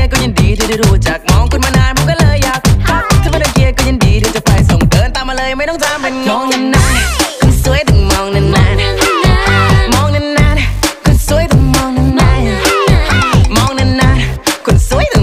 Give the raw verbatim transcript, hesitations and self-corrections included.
ยร์ก็ยินดีที่ได้รู้จักมองคุณมานานผมก็เลยอยากทักถ้าไม่ได้เกียร์ก็ยินดีที่จะไปส่งเดินตามมาเลยไม่ต้องทำเป็นงงนานๆคนสวยต้องมองนานๆมองนานๆคนสวยต้องมองนานๆมองนานๆคนสวยต้อง